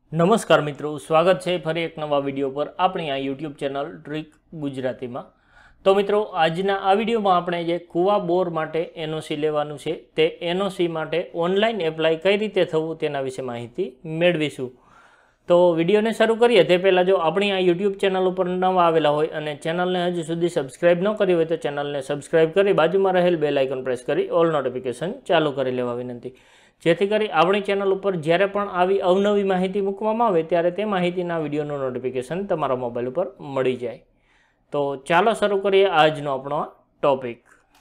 नमस्कार मित्रों, स्वागत है फरी एक नवा विडियो पर अपनी आ यूट्यूब चेनल ट्रिक गुजराती में। तो मित्रों, आजना आ विडियो में आपणे जे कुआ बोर माटे एनओसी लेवानुं छे ते एनओसी माटे ऑनलाइन एप्लाय कई रीते थवुं तेना विषे माहिती मेळवीशुं। तो विडियो ने शुरू करिए ते पहला जो अपनी आ यूट्यूब चेनल पर नवा आवेला होय अने चेनल ने हजू सुधी सब्सक्राइब न करी होय तो चेनल ने सब्सक्राइब करी बाजुमां रहेल बेल आइकन प्रेस करी ऑल नोटिफिकेशन चालू करी लेवा विनंती, जेथी करी आपणी चेनल पर ज्यारे पण आवी अवनवी माहिती मूकवामां आवे त्यारे ते माहितीना विडियोनुं नोटिफिकेशन तमारा मोबाइल पर मळी जाय। तो चालो शरू करिए आजनो आपणो टॉपिक।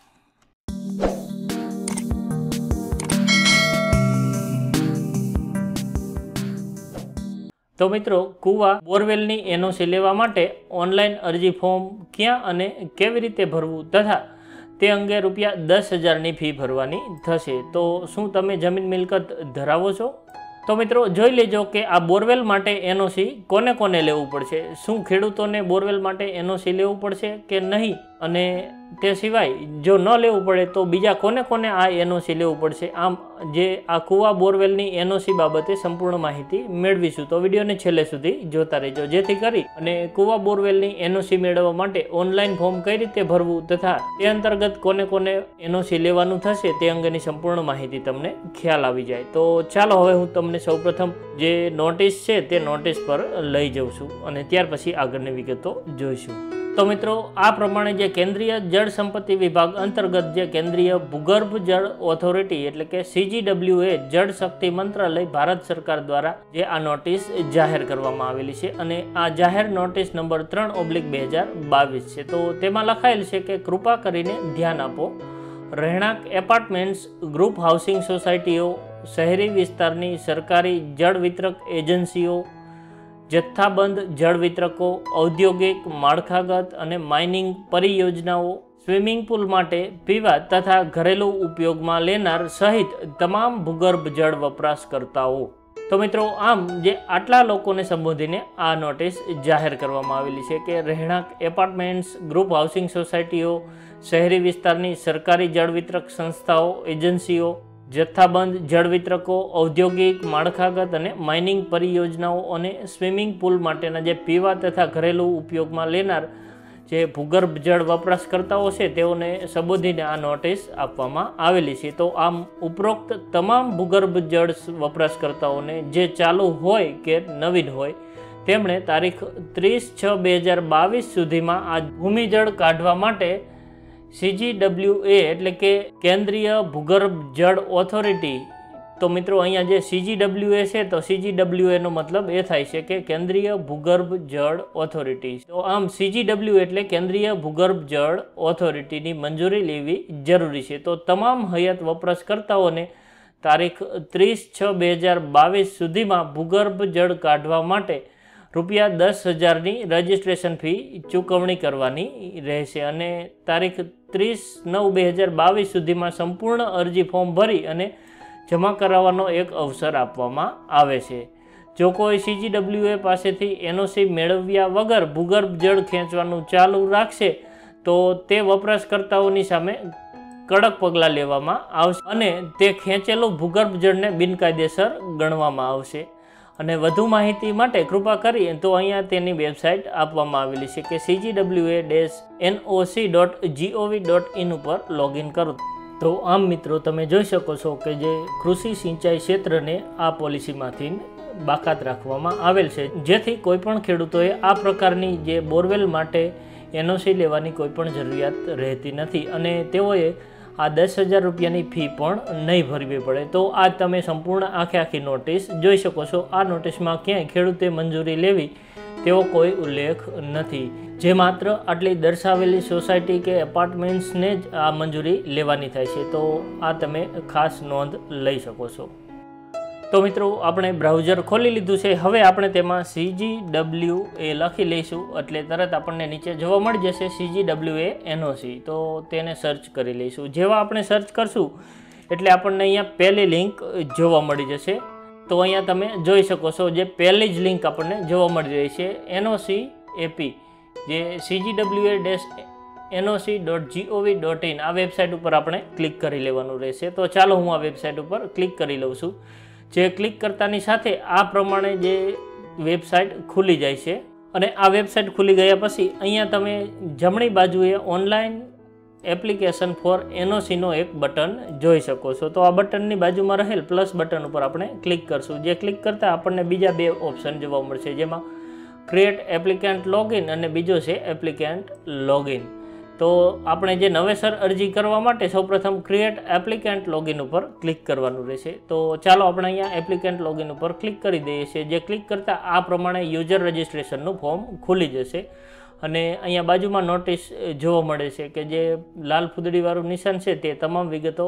तो मित्रों, कुआ बोरवेलनी एनओसी लेवा माटे ऑनलाइन अरजी फॉर्म क्यां अने केवी रीते भरवुं तथा ते अंगे रूपिया 10,000 नी फी भरवानी थशे। तो शुं तमे जमीन मिलकत धरावो छो? तो मित्रों, जोई लेजो के आ बोरवेल माटे एनओसी कोने कोने लेवुं पड़शे। शुं खेडूतोने बोरवेल माटे एनओसी लेवुं पड़शे के नहीं, अने ते सिवाय जो न लेवुं पड़े तो बीजा कोने कोने आ एनओसी लेवुं पड़शे। आम जे आ कुआ बोरवेलनी एनओसी बाबते संपूर्ण माहिती मेळवीशुं। तो विडियोने छेल्ले सुधी जोता रहेजो, जेथी करी अने कुआ बोरवेलनी एनओसी मेळववा माटे ऑनलाइन फॉर्म कई रीते भरवुं तथा ते अंतर्गत कोने कोने एनओसी लेवानुं थशे ते अंगेनी संपूर्ण माहिती तमने ख्याल आवी जाय। तो चालो हवे हुं तमने सौप्रथम जे नोटिस छे ते नोटिस पर लई जउं छुं अने त्यार पछी आगळनी विगतो जोईशुं। तो मित्रों, आ प्रमाणे जे केंद्रीय जल संपत्ति विभाग अंतर्गत जे केंद्रीय भूगर्भ जल ऑथोरिटी एटले के CGWA जल शक्ति मंत्रालय भारत सरकार द्वारा जे आ नोटिस जाहेर करवामां आवेली छे अने आ जाहेर नोटिस नंबर 3/2022 छे। तो तेमां लखायेल छे के कृपा करीने ध्यान आपो, રહેણાંક एपार्टमेंट्स, ग्रुप हाउसिंग सोसायटीओ, शहरी विस्तारनी सरकारी जल वितरक एजेंसीओ, जत्थाबंध जल वितरको, औद्योगिक, माળખાગત અને माइनिंग परियोजनाओं, स्विमिंग पूल माटे पीवा तथा घरेलू उपयोग में लेनार सहित तमाम भूगर्भ जल वपराशकर्ताओ। तो मित्रों, आम जे आटला लोकोने संबोधीने आ नोटिस जाहेर करवामां आवेली छे के રહેણાંક एपार्टमेंट्स, ग्रुप हाउसिंग सोसायटीओ, शहरी विस्तारनी सरकारी जल वितरक संस्थाओ एजेंसीओ, जत्थाबंध जल वितरको, औद्योगिक, माળખાગત અને માઇનિંગ પરિયોજનાઓ અને સ્વિમિંગ પૂલ માટેના જે પીવા તથા ઘરેલુ ઉપયોગમાં લેનાર જે ભૂગર્ભ જળ વપરાશકર્તાઓ છે તેઓને સંબોધીને આ નોટિસ આપવામાં આવેલી છે। તો આમ ઉપરોક્ત તમામ ભૂગર્ભ જળ વપરાશકર્તાઓને જે ચાલુ હોય કે નવીન હોય તેમણે તારીખ 30/6/2022 સુધીમાં આ ભૂમિજળ કાઢવા માટે CGWA એટલે કે કેન્દ્રીય ભૂગર્ભ જળ ઓથોરિટી। તો મિત્રો, અહીંયા જે CGWA છે તો CGWA નો મતલબ એ થાય છે કે કેન્દ્રીય ભૂગર્ભ જળ ઓથોરિટી। તો આમ CGWA એટલે કેન્દ્રીય ભૂગર્ભ જળ ઓથોરિટીની મંજૂરી લેવી જરૂરી છે। તો તમામ હયાત વપરાશકર્તાઓને તારીખ 30/6/2022 સુધીમાં ભૂગર્ભ જળ કાઢવા માટે રૂપિયા 10,000 ની રજિસ્ટ્રેશન ફી ચૂકવણી કરવાની રહેશે અને તારીખ 30/9/2022 સુધીમાં સંપૂર્ણ અરજી ફોર્મ ભરી અને જમા કરાવવાનો એક અવસર આપવામાં આવે છે। જો કોઈ CGWA પાસેથી એનઓસી મેળવ્યા વગર ભૂગર્ભ જળ ખેંચવાનું ચાલુ રાખશે તો તે વપરાશકર્તાઓની સામે કડક પગલાં લેવામાં આવશે અને તે ખેંચેલું ભૂગર્ભ જળને બિનકાયદેસર ગણવામાં આવશે। અને વધુ માહિતી માટે કૃપા કરી તો અહીંયા તેની વેબસાઇટ આપવામાં આવેલી છે કે cgwa-noc.gov.in ઉપર લોગિન કરો। તો આમ મિત્રો, તમે જોઈ શકો છો કે જે કૃષિ સિંચાઈ ક્ષેત્રને આ પોલિસીમાંથી બાકાત રાખવામાં આવેલ છે, જેથી કોઈપણ ખેડૂતોએ આ પ્રકારની જે બોરવેલ માટે એનઓસી લેવાની કોઈપણ જરૂરિયાત રહેતી નથી અને તેઓએ आ 10,000 રૂપિયાની ફી પણ નહીં ભરવી પડે। તો આ તમે સંપૂર્ણ આખી નોટિસ જોઈ શકો છો। આ નોટિસમાં ક્યાંય ખેડૂતે મંજૂરી લેવી તેવો કોઈ ઉલ્લેખ નથી, જે માત્ર આટલી દર્શાવેલી સોસાયટી કે એપાર્ટમેન્ટ્સને જ આ મંજૂરી લેવાની થાય છે। તો આ તમે ખાસ નોંધ લઈ શકો છો। તો મિત્રો, આપણે બ્રાઉઝર ખોલી લીધું છે, હવે આપણે તેમાં CGWA લખી લઈશું એટલે તરત આપણને નીચે જોવા મળી જશે CGWA એનઓસી। તો તેને સર્ચ કરી લઈશું। જેવા આપણે સર્ચ કરશું એટલે આપણને અહીંયા પહેલી લિંક જોવા મળી જશે। તો અહીંયા તમે જોઈ શકો છો જે પહેલી જ લિંક આપણને જોવા મળી રહી છે NOC AP જે CGWA-noc.gov.in આ વેબસાઇટ ઉપર આપણે ક્લિક કરી લેવાનું રહેશે। તો ચાલો હું આ વેબસાઇટ ઉપર ક્લિક કરી લઉં છું। જે ક્લિક કરતાની સાથે આ પ્રમાણે જે વેબસાઇટ ખુલી જાય છે અને આ વેબસાઇટ ખુલી ગયા પછી અહીંયા તમે જમણી બાજુએ ઓનલાઈન એપ્લિકેશન ફોર એનઓસીનો એક બટન જોઈ શકો છો। તો આ બટનની બાજુમાં રહેલ પ્લસ બટન ઉપર આપણે ક્લિક કરશું। જે ક્લિક કરતાં આપણને બીજા બે ઓપ્શન જોવા મળશે, જેમાં ક્રિએટ એપ્લિકન્ટ લોગિન અને બીજો છે એપ્લિકન્ટ લોગિન। તો આપણે જે નવેસર અરજી કરવા માટે સૌપ્રથમ ક્રિએટ એપ્લિકન્ટ લોગિન ઉપર ક્લિક કરવાનું રહેશે। તો ચાલો આપણે અહીંયા એપ્લિકન્ટ લોગિન ઉપર ક્લિક કરી દઈએ છીએ। જે ક્લિક કરતાં આ પ્રમાણે યુઝર રજિસ્ટ્રેશનનું ફોર્મ ખુલી જશે અને અહીંયા બાજુમાં નોટિસ જોવા મળે છે કે જે લાલ ફૂદડીવાળું નિશાન છે તે તમામ વિગતો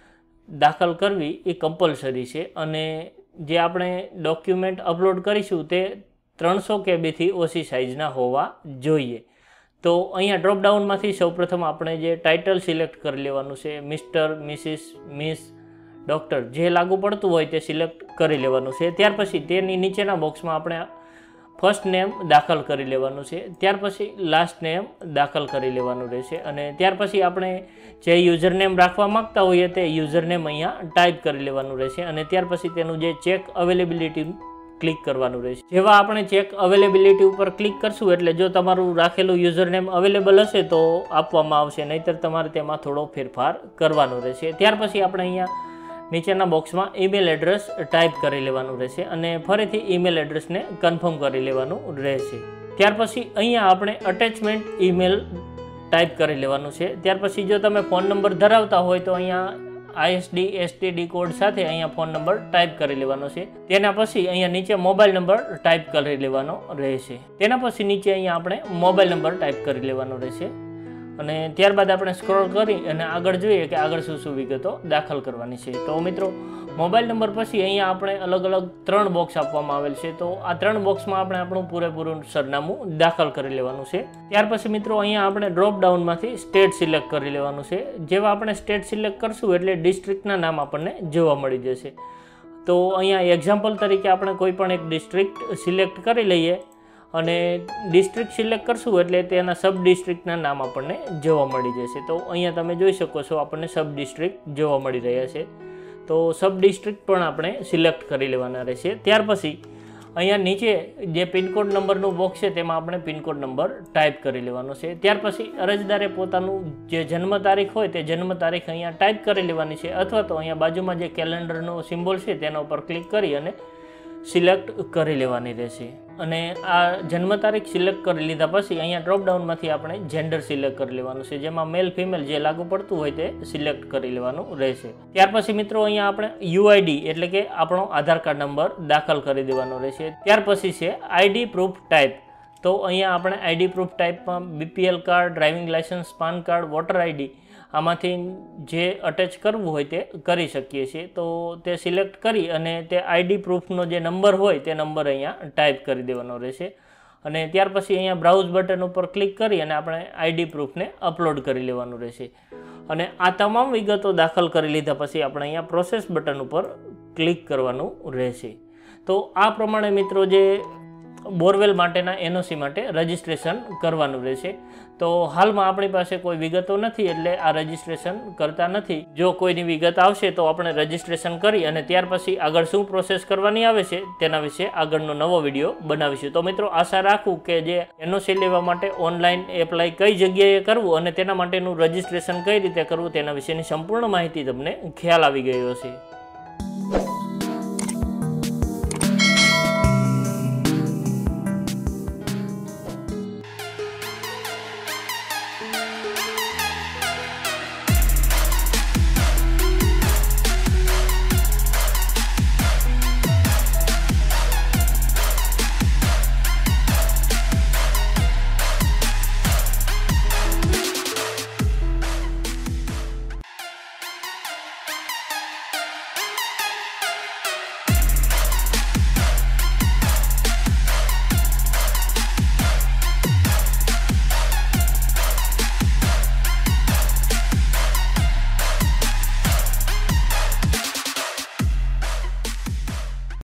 દાખલ કરવી એ કમ્પલસરી છે અને જે આપણે ડોક્યુમેન્ટ અપલોડ કરીશું તે 300 KB થી ઓછી સાઇઝના હોવા જોઈએ। તો અહીંયા ડ્રોપડાઉનમાંથી સૌપ્રથમ આપણે જે ટાઇટલ સિલેક્ટ કરી લેવાનું છે, મિસ્ટર, મિસિસ, મિસ, ડૉક્ટર જે લાગુ પડતું હોય તે સિલેક્ટ કરી લેવાનું છે। ત્યાર પછી તેની નીચેના બોક્સમાં આપણે ફર્સ્ટ નેમ દાખલ કરી લેવાનું છે, ત્યાર પછી લાસ્ટ નેમ દાખલ કરી લેવાનું રહેશે અને ત્યાર પછી આપણે જે યુઝર નેમ રાખવા માગતા હોઈએ તે યુઝર નેમ અહીંયા ટાઈપ કરી લેવાનું રહેશે અને ત્યાર પછી તેનું જે ચેક અવેલેબિલિટી ક્લિક કરવાનું રહેશે। જેવા આપણે ચેક અવેલેબિલિટી ઉપર ક્લિક કરશું એટલે જો તમારું રાખેલું યુઝર નેમ અવેલેબલ હશે તો આપવામાં આવશે, નહીંતર તમારે તેમાં થોડો ફેરફાર કરવાનો રહેશે। ત્યાર પછી આપણે અહીંયા નીચેના બોક્સમાં ઈમેલ એડ્રેસ ટાઈપ કરી લેવાનું રહેશે અને ફરીથી ઈમેલ એડ્રેસને કન્ફર્મ કરી લેવાનું રહેશે। ત્યાર પછી અહીંયા આપણે અટેચમેન્ટ ઈમેલ ટાઈપ કરી લેવાનું છે। ત્યાર પછી જો તમે ફોન નંબર ધરાવતા હોય તો અહીંયા ISD STD કોડ સાથે અહીંયા ફોન નંબર ટાઈપ કરી લેવાનો છે। તેના પછી અહીંયા નીચે મોબાઈલ નંબર ટાઈપ કરી લેવાનો રહેશે। તેના પછી નીચે અહીંયા આપણે મોબાઈલ નંબર ટાઈપ કરી લેવાનો રહેશે અને ત્યારબાદ આપણે સ્ક્રોલ કરી અને આગળ જોઈએ કે આગળ શું વિગતો દાખલ કરવાની છે। તો મિત્રો મોબાઈલ નંબર પછી અહીંયા આપણે અલગ અલગ 3 બોક્સ આપવામાં આવેલ છે। તો આ 3 બોક્સમાં આપણે આપણું પૂરેપૂરું સરનામું દાખલ કરી લેવાનું છે। ત્યાર પછી મિત્રો અહીંયા આપણે ડ્રોપ ડાઉનમાંથી સ્ટેટ સિલેક્ટ કરી લેવાનું છે। જેવા આપણે સ્ટેટ સિલેક્ટ કરશું એટલે ડિસ્ટ્રિક્ટના નામ આપણને જોવા મળી જશે। તો અહીંયા એક્ઝામ્પલ તરીકે આપણે કોઈ પણ એક ડિસ્ટ્રિક્ટ સિલેક્ટ કરી લઈએ અને ડિસ્ટ્રિક્ટ સિલેક્ટ કરશું એટલે તેના સબ ડિસ્ટ્રિક્ટના નામ આપણને જોવા મળી જશે। તો અહીંયા તમે જોઈ શકો છો આપણને સબ ડિસ્ટ્રિક્ટ જોવા મળી રહ્યા છે। તો સબ ડિસ્ટ્રિક્ટ પણ આપણે સિલેક્ટ કરી લેવાના રહેશે। ત્યાર પછી અહીંયા નીચે જે પિનકોડ નંબરનું બોક્સ છે તેમાં આપણે પિનકોડ નંબર ટાઈપ કરી લેવાનો છે। ત્યાર પછી અરજદારે પોતાનું જે જન્મ તારીખ હોય તે જન્મ તારીખ અહીંયા ટાઈપ કરી લેવાની છે અથવા તો અહીંયા બાજુમાં જે કેલેન્ડરનો સિમ્બોલ છે તેના ઉપર ક્લિક કરી અને સિલેક્ટ કરી લેવાની રહેશે અને આ જન્મ તારીખ સિલેક્ટ કરી લીધા પછી અહીંયા ડ્રોપડાઉનમાંથી આપણે જેન્ડર સિલેક્ટ કરી લેવાનું છે, જેમાં મેલ ફિમેલ જે લાગુ પડતું હોય તે સિલેક્ટ કરી લેવાનું રહેશે। ત્યાર પછી મિત્રો અહીંયા આપણે UID એટલે કે આપણો આધાર કાર્ડ નંબર દાખલ કરી દેવાનો રહેશે। ત્યાર પછી છે ID પ્રૂફ ટાઈપ। તો અહીંયા આપણે ID પ્રૂફ ટાઈપમાં BPL card, driving licence, PAN card, voter ID આમાંથી જે અટેચ કરવું હોય તે કરી શકીએ છીએ। તો તે સિલેક્ટ કરી અને તે ID પ્રૂફનો જે નંબર હોય તે નંબર અહીંયા ટાઈપ કરી દેવાનો રહેશે અને ત્યાર પછી અહીંયા બ્રાઉઝ બટન ઉપર ક્લિક કરી અને આપણે ID પ્રૂફને અપલોડ કરી લેવાનું રહેશે અને આ તમામ વિગતો દાખલ કરી લીધા પછી આપણે અહીંયા પ્રોસેસ બટન ઉપર ક્લિક કરવાનું રહેશે। તો આ પ્રમાણે મિત્રો જે બોરવેલ માટેના એનઓસી માટે રજિસ્ટ્રેશન કરવાનું રહેશે। તો હાલમાં આપણી પાસે કોઈ વિગતો નથી એટલે આ રજિસ્ટ્રેશન કરતા નથી। જો કોઈની વિગત આવશે તો આપણે રજિસ્ટ્રેશન કરી અને ત્યાર પછી આગળ શું પ્રોસેસ કરવાની આવે છે તેના વિશે આગળનો નવો વિડીયો બનાવીશું। તો મિત્રો આશા રાખું કે જે એનઓસી લેવા માટે ઓનલાઈન એપ્લાય કઈ જગ્યાએ કરવું અને તેના માટેનું રજિસ્ટ્રેશન કઈ રીતે કરવું તેના વિશેની સંપૂર્ણ માહિતી તમને ખ્યાલ આવી ગયો હશે।